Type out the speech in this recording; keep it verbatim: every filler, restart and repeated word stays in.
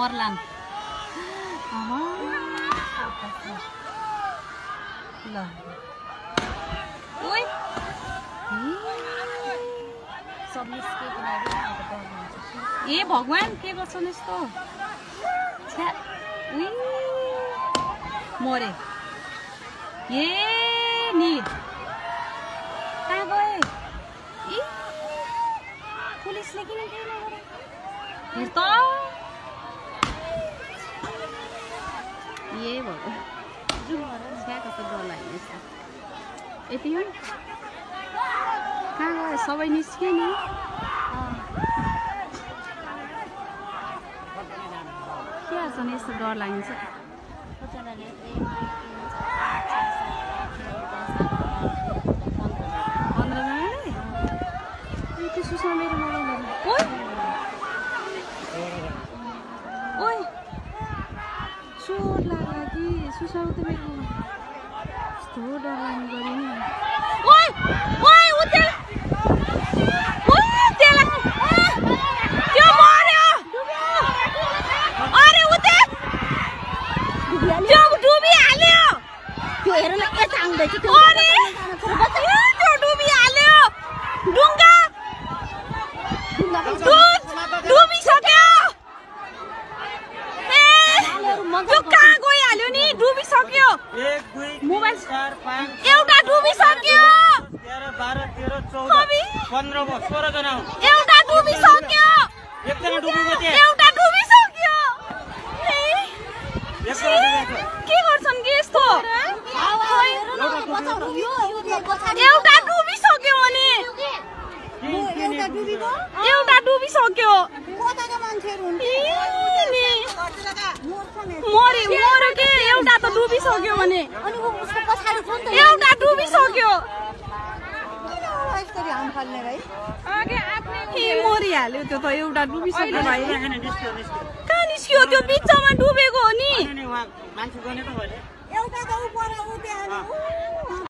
फर्लान ल ओइ ए भगवान के गर्छन् यस्तो छ्या उइ मरे ए नि कहाँ गए इ पुलिसले किन के नगरे हेर त ए भगवान जुम गरेर छ्या कस्तो डर लाग्यो यति हो कहाँ गए सबै निस्क्यो नि के छ नि यस्तो डर लाग्छ पन्ध्रजनाले त्यो सुषमा मेरो मोबाइल ओइ ओइ चोर लाग्ला कि सुषमा त मेरो यस्तो डर लाग्ने गऱ्यो नि ओइ ओइ उते एउटा डुबिसक्यो पन्ध्र सोह्र जना एउटा डुबिसक्यो एकजना डुबेको थियो एउटा डुबिसक्यो के गर्छन् कि यस्तो एउटा डुबिसक्यो अनि एउटा डुबिसक्यो मरे मरे के एउटा त डुबिसक्यो भने एउटा डुबिसक्यो मरिहाल्यो त्यो त एउटा डुबिसक्यो भाइ कहाँ निस्क्यो त्यो बिचमा डुबेको हो नि